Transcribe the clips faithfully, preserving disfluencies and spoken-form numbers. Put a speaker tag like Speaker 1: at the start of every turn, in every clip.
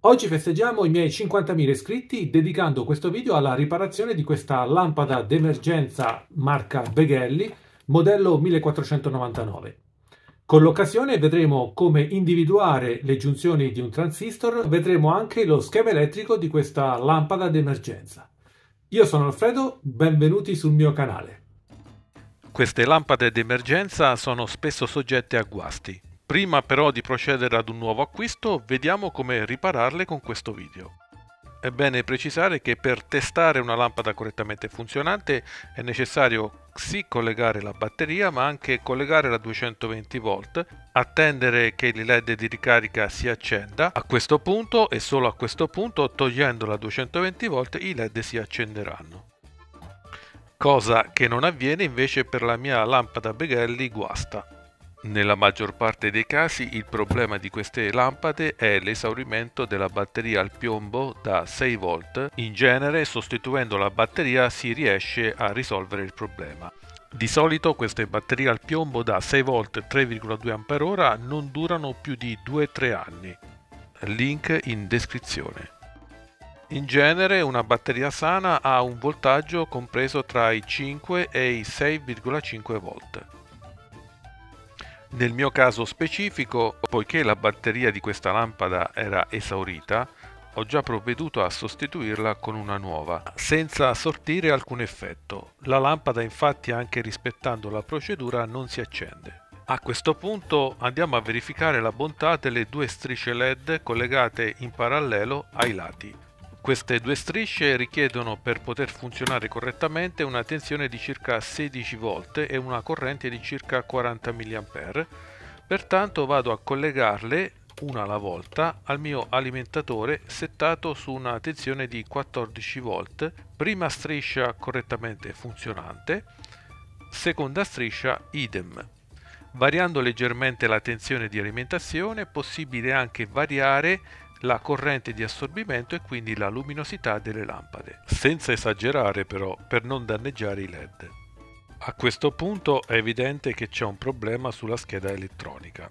Speaker 1: Oggi festeggiamo i miei cinquantamila iscritti dedicando questo video alla riparazione di questa lampada d'emergenza marca Beghelli, modello millequattrocentonovantanove. Con l'occasione vedremo come individuare le giunzioni di un transistor, vedremo anche lo schema elettrico di questa lampada d'emergenza. Io sono Alfredo, benvenuti sul mio canale.
Speaker 2: Queste lampade d'emergenza sono spesso soggette a guasti. Prima però di procedere ad un nuovo acquisto, vediamo come ripararle con questo video. È bene precisare che per testare una lampada correttamente funzionante è necessario sì collegare la batteria, ma anche collegare la duecentoventi volt, attendere che il led di ricarica si accenda. A questo punto e solo a questo punto, togliendo la duecentoventi volt, i led si accenderanno. Cosa che non avviene invece per la mia lampada Beghelli guasta. Nella maggior parte dei casi il problema di queste lampade è l'esaurimento della batteria al piombo da sei volt. In genere, sostituendo la batteria si riesce a risolvere il problema. Di solito queste batterie al piombo da sei volt tre virgola due ampere ora non durano più di due tre anni. Link in descrizione. In genere una batteria sana ha un voltaggio compreso tra i cinque e i sei virgola cinque volt. Nel mio caso specifico, poiché la batteria di questa lampada era esaurita, ho già provveduto a sostituirla con una nuova, senza sortire alcun effetto. La lampada infatti, anche rispettando la procedura, non si accende. A questo punto andiamo a verificare la bontà delle due strisce led collegate in parallelo ai lati. Queste due strisce richiedono, per poter funzionare correttamente, una tensione di circa sedici volt e una corrente di circa quaranta milliampere. Pertanto vado a collegarle una alla volta al mio alimentatore settato su una tensione di quattordici volt. Prima striscia correttamente funzionante, seconda striscia idem. Variando leggermente la tensione di alimentazione è possibile anche variare la corrente di assorbimento e quindi la luminosità delle lampade, senza esagerare però per non danneggiare i led. A questo punto è evidente che c'è un problema sulla scheda elettronica.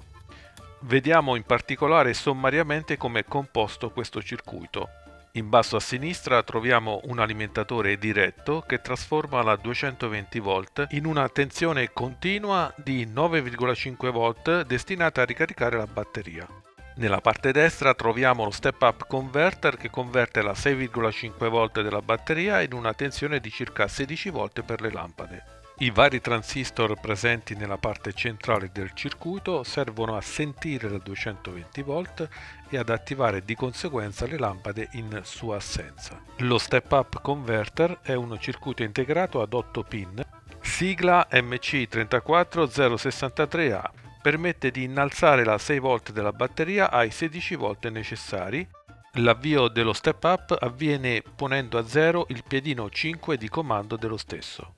Speaker 2: Vediamo in particolare sommariamente come è composto questo circuito. In basso a sinistra troviamo un alimentatore diretto che trasforma la duecentoventi volt in una tensione continua di nove virgola cinque volt destinata a ricaricare la batteria. Nella parte destra troviamo lo step up converter che converte la sei virgola cinque volt della batteria in una tensione di circa sedici volt per le lampade. I vari transistor presenti nella parte centrale del circuito servono a sentire la duecentoventi volt e ad attivare di conseguenza le lampade in sua assenza. Lo step up converter è un circuito integrato ad otto pin, sigla M C tre quattro zero sei tre A. Permette di innalzare la sei volt della batteria ai sedici volt necessari. L'avvio dello step up avviene ponendo a zero il piedino cinque di comando dello stesso.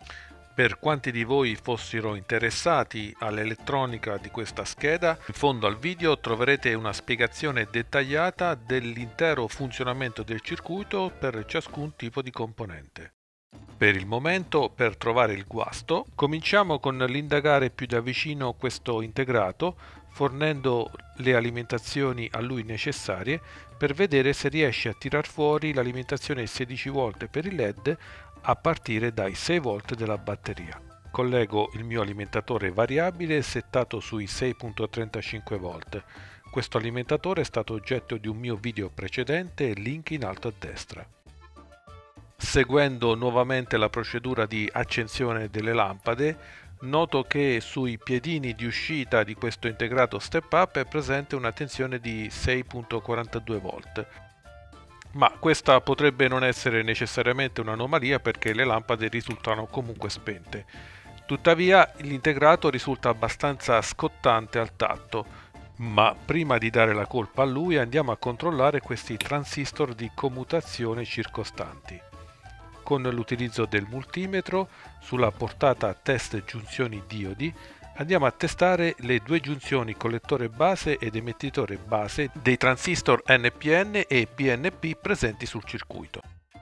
Speaker 2: Per quanti di voi fossero interessati all'elettronica di questa scheda, in fondo al video troverete una spiegazione dettagliata dell'intero funzionamento del circuito per ciascun tipo di componente. Per il momento, per trovare il guasto, cominciamo con l'indagare più da vicino questo integrato, fornendo le alimentazioni a lui necessarie per vedere se riesce a tirar fuori l'alimentazione sedici volt per il led a partire dai sei volt della batteria. Collego il mio alimentatore variabile settato sui sei virgola trentacinque volt. Questo alimentatore è stato oggetto di un mio video precedente, link in alto a destra. Seguendo nuovamente la procedura di accensione delle lampade, noto che sui piedini di uscita di questo integrato step up è presente una tensione di sei virgola quarantadue volt. Ma questa potrebbe non essere necessariamente un'anomalia perché le lampade risultano comunque spente. Tuttavia l'integrato risulta abbastanza scottante al tatto. Ma prima di dare la colpa a lui andiamo a controllare questi transistor di commutazione circostanti. Con l'utilizzo del multimetro sulla portata test giunzioni diodi andiamo a testare le due giunzioni collettore base ed emettitore base dei transistor N P N e P N P presenti sul circuito.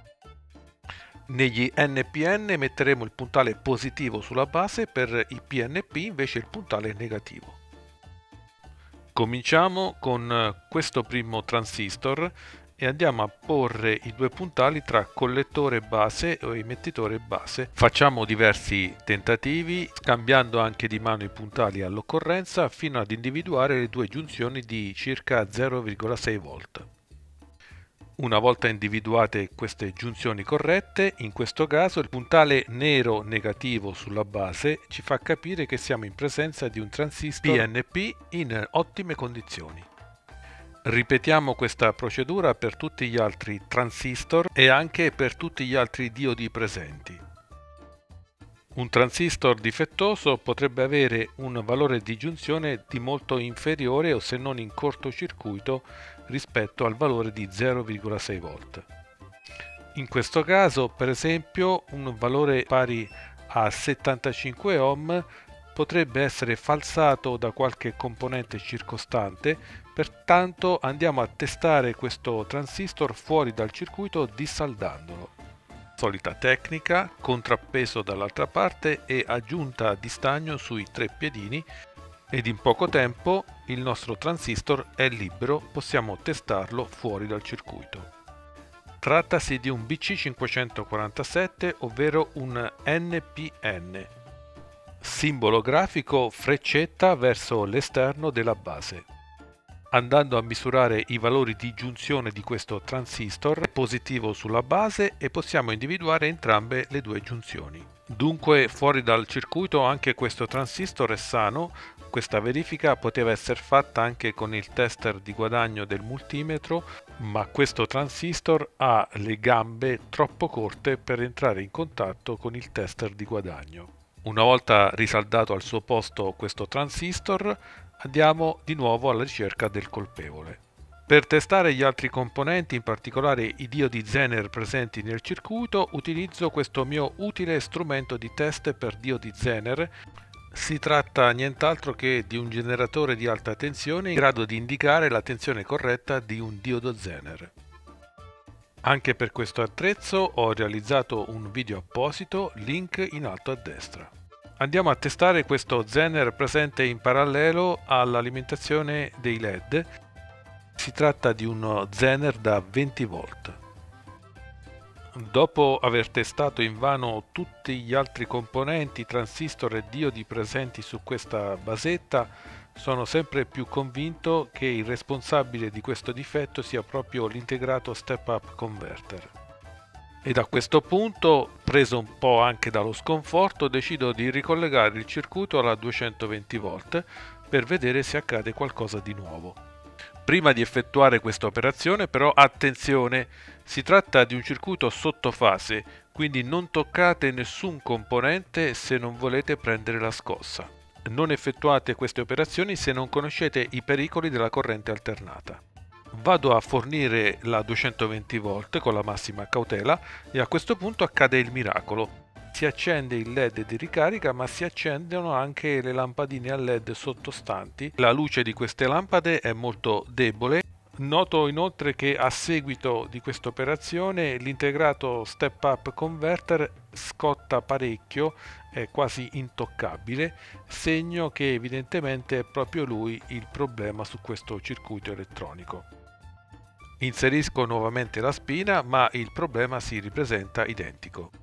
Speaker 2: Negli N P N metteremo il puntale positivo sulla base, per i P N P invece il puntale negativo. Cominciamo con questo primo transistor e andiamo a porre i due puntali tra collettore base o emettitore base. Facciamo diversi tentativi, scambiando anche di mano i puntali all'occorrenza, fino ad individuare le due giunzioni di circa zero virgola sei volt. Una volta individuate queste giunzioni corrette, in questo caso il puntale nero negativo sulla base ci fa capire che siamo in presenza di un transistor P N P in ottime condizioni. Ripetiamo questa procedura per tutti gli altri transistor e anche per tutti gli altri diodi presenti. Un transistor difettoso potrebbe avere un valore di giunzione di molto inferiore o se non in cortocircuito rispetto al valore di zero virgola sei volt. In questo caso, per esempio, un valore pari a settantacinque ohm potrebbe essere falsato da qualche componente circostante, pertanto andiamo a testare questo transistor fuori dal circuito dissaldandolo. Solita tecnica, contrappeso dall'altra parte e aggiunta di stagno sui tre piedini, ed in poco tempo il nostro transistor è libero, possiamo testarlo fuori dal circuito. Trattasi di un B C cinquecentoquarantasette, ovvero un N P N, simbolo grafico freccetta verso l'esterno della base. Andando a misurare i valori di giunzione di questo transistor, positivo sulla base, e possiamo individuare entrambe le due giunzioni. Dunque fuori dal circuito anche questo transistor è sano. Questa verifica poteva essere fatta anche con il tester di guadagno del multimetro, ma questo transistor ha le gambe troppo corte per entrare in contatto con il tester di guadagno. Una volta risaldato al suo posto questo transistor, andiamo di nuovo alla ricerca del colpevole. Per testare gli altri componenti, in particolare i diodi Zener presenti nel circuito, utilizzo questo mio utile strumento di test per diodi Zener. Si tratta nient'altro che di un generatore di alta tensione in grado di indicare la tensione corretta di un diodo Zener. Anche per questo attrezzo ho realizzato un video apposito, link in alto a destra. Andiamo a testare questo Zener presente in parallelo all'alimentazione dei L E D. Si tratta di uno Zener da venti volt. Dopo aver testato invano tutti gli altri componenti, transistor e diodi presenti su questa basetta, sono sempre più convinto che il responsabile di questo difetto sia proprio l'integrato step-up converter. E da questo punto, preso un po' anche dallo sconforto, decido di ricollegare il circuito alla duecentoventi volt per vedere se accade qualcosa di nuovo. Prima di effettuare questa operazione però attenzione, si tratta di un circuito sottofase, quindi non toccate nessun componente se non volete prendere la scossa. Non effettuate queste operazioni se non conoscete i pericoli della corrente alternata. Vado a fornire la duecentoventi volt con la massima cautela e a questo punto accade il miracolo. Si accende il L E D di ricarica, ma si accendono anche le lampadine a L E D sottostanti. La luce di queste lampade è molto debole. Noto inoltre che a seguito di questa operazione l'integrato step up converter scotta parecchio, è quasi intoccabile, segno che evidentemente è proprio lui il problema su questo circuito elettronico. Inserisco nuovamente la spina, ma il problema si ripresenta identico.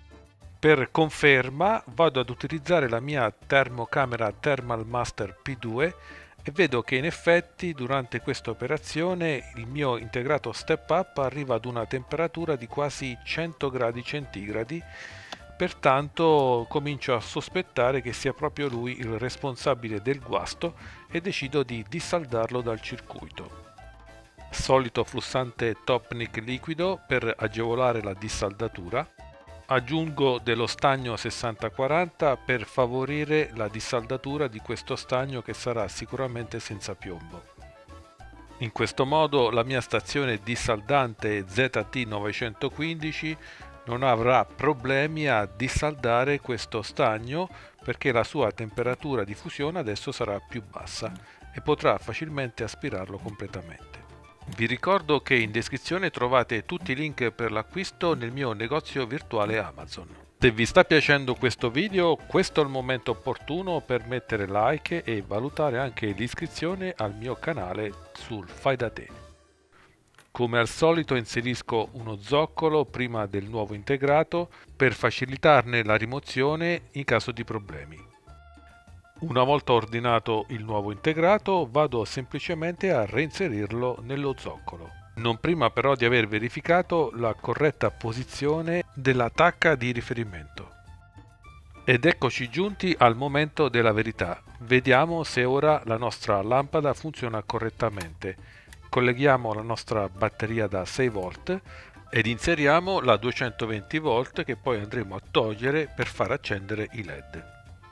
Speaker 2: Per conferma vado ad utilizzare la mia termocamera Thermal Master P due e vedo che in effetti durante questa operazione il mio integrato step up arriva ad una temperatura di quasi cento gradi centigradi, pertanto comincio a sospettare che sia proprio lui il responsabile del guasto e decido di dissaldarlo dal circuito. Solito flussante Topnik liquido per agevolare la dissaldatura. Aggiungo dello stagno sessanta quaranta per favorire la dissaldatura di questo stagno che sarà sicuramente senza piombo. In questo modo la mia stazione dissaldante Z T novecentoquindici non avrà problemi a dissaldare questo stagno perché la sua temperatura di fusione adesso sarà più bassa e potrà facilmente aspirarlo completamente. Vi ricordo che in descrizione trovate tutti i link per l'acquisto nel mio negozio virtuale Amazon. Se vi sta piacendo questo video, questo è il momento opportuno per mettere like e valutare anche l'iscrizione al mio canale sul Fai da te. Come al solito inserisco uno zoccolo prima del nuovo integrato per facilitarne la rimozione in caso di problemi. Una volta ordinato il nuovo integrato, vado semplicemente a reinserirlo nello zoccolo. Non prima però di aver verificato la corretta posizione della tacca di riferimento. Ed eccoci giunti al momento della verità. Vediamo se ora la nostra lampada funziona correttamente. Colleghiamo la nostra batteria da sei volt ed inseriamo la duecentoventi volt che poi andremo a togliere per far accendere i led.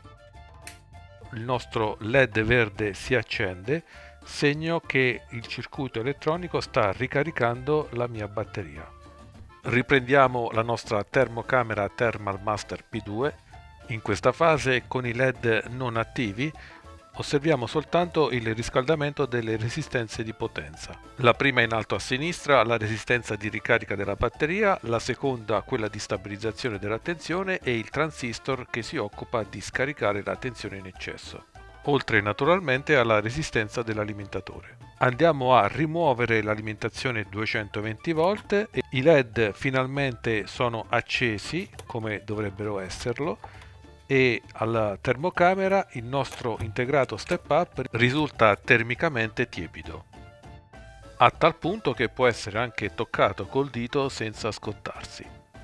Speaker 2: Il nostro led verde si accende, segno che il circuito elettronico sta ricaricando la mia batteria. Riprendiamo la nostra termocamera Thermal Master P due. In questa fase, con i led non attivi, osserviamo soltanto il riscaldamento delle resistenze di potenza. La prima in alto a sinistra, la resistenza di ricarica della batteria, la seconda quella di stabilizzazione della tensione e il transistor che si occupa di scaricare la tensione in eccesso, oltre naturalmente alla resistenza dell'alimentatore. Andiamo a rimuovere l'alimentazione duecentoventi volt e i led finalmente sono accesi come dovrebbero esserlo e alla termocamera il nostro integrato step up risulta termicamente tiepido, a tal punto che può essere anche toccato col dito senza scottarsi.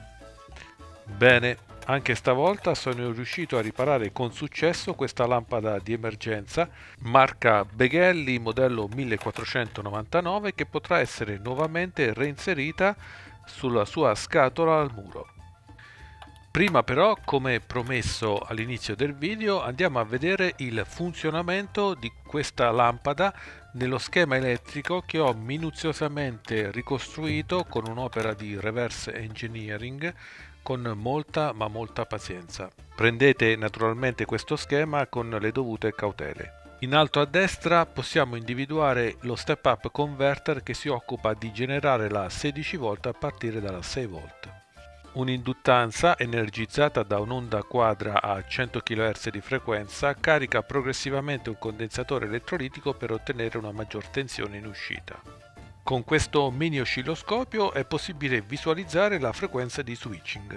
Speaker 2: Bene. Anche stavolta sono riuscito a riparare con successo questa lampada di emergenza marca Beghelli modello millequattrocentonovantanove che potrà essere nuovamente reinserita sulla sua scatola al muro. Prima però, come promesso all'inizio del video, andiamo a vedere il funzionamento di questa lampada nello schema elettrico che ho minuziosamente ricostruito con un'opera di reverse engineering con molta ma molta pazienza. Prendete naturalmente questo schema con le dovute cautele. In alto a destra possiamo individuare lo step up converter che si occupa di generare la sedici volt a partire dalla sei volt. Un'induttanza energizzata da un'onda quadra a cento chilohertz di frequenza carica progressivamente un condensatore elettrolitico per ottenere una maggior tensione in uscita. Con questo mini oscilloscopio è possibile visualizzare la frequenza di switching.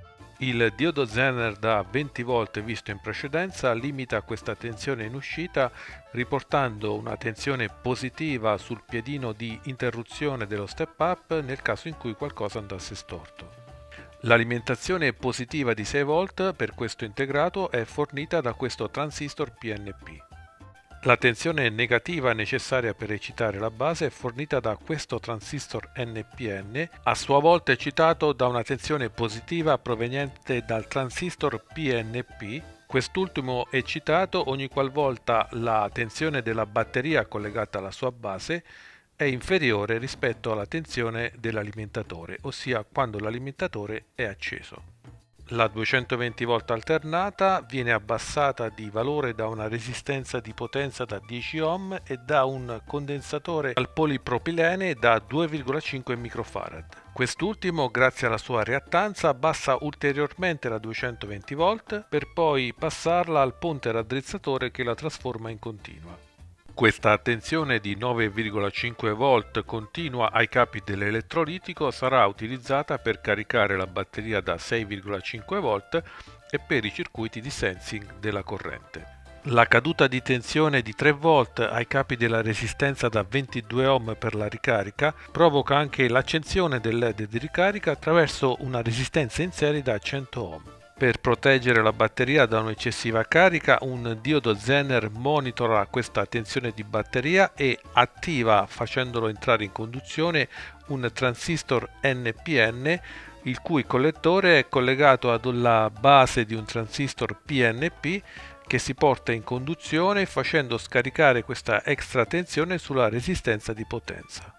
Speaker 2: Il diodo Zener da venti volt visto in precedenza limita questa tensione in uscita riportando una tensione positiva sul piedino di interruzione dello step up nel caso in cui qualcosa andasse storto. L'alimentazione positiva di sei volt per questo integrato è fornita da questo transistor P N P. La tensione negativa necessaria per eccitare la base è fornita da questo transistor N P N, a sua volta eccitato da una tensione positiva proveniente dal transistor P N P, quest'ultimo eccitato ogni qualvolta la tensione della batteria collegata alla sua base è inferiore rispetto alla tensione dell'alimentatore, ossia quando l'alimentatore è acceso. La duecentoventi volt alternata viene abbassata di valore da una resistenza di potenza da dieci ohm e da un condensatore al polipropilene da due virgola cinque microfarad. Quest'ultimo, grazie alla sua reattanza, abbassa ulteriormente la duecentoventi volt per poi passarla al ponte raddrizzatore che la trasforma in continua. Questa tensione di nove virgola cinque volt continua ai capi dell'elettrolitico sarà utilizzata per caricare la batteria da sei virgola cinque volt e per i circuiti di sensing della corrente. La caduta di tensione di tre volt ai capi della resistenza da ventidue ohm per la ricarica provoca anche l'accensione del led di ricarica attraverso una resistenza in serie da cento ohm. Per proteggere la batteria da un'eccessiva carica, un diodo Zener monitora questa tensione di batteria e attiva, facendolo entrare in conduzione, un transistor N P N, il cui collettore è collegato alla base di un transistor P N P che si porta in conduzione facendo scaricare questa extra tensione sulla resistenza di potenza.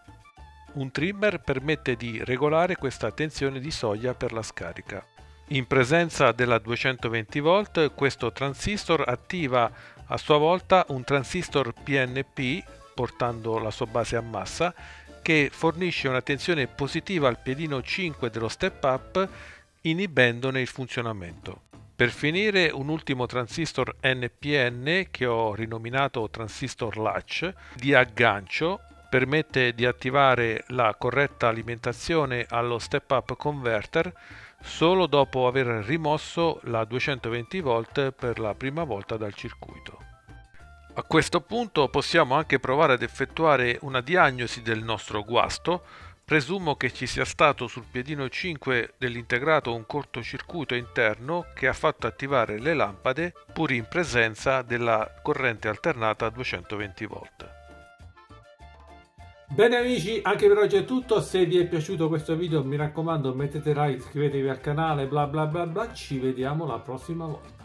Speaker 2: Un trimmer permette di regolare questa tensione di soglia per la scarica. In presenza della duecentoventi volt, questo transistor attiva a sua volta un transistor P N P, portando la sua base a massa, che fornisce una tensione positiva al piedino cinque dello step up inibendone il funzionamento. Per finire, un ultimo transistor N P N, che ho rinominato transistor latch, di aggancio permette di attivare la corretta alimentazione allo step-up converter solo dopo aver rimosso la duecentoventi volt per la prima volta dal circuito. A questo punto possiamo anche provare ad effettuare una diagnosi del nostro guasto. Presumo che ci sia stato sul piedino cinque dell'integrato un cortocircuito interno che ha fatto attivare le lampade pur in presenza della corrente alternata a duecentoventi volt.
Speaker 1: Bene amici, anche per oggi è tutto. Se vi è piaciuto questo video mi raccomando mettete like, iscrivetevi al canale, bla bla bla bla. Ci vediamo la prossima volta.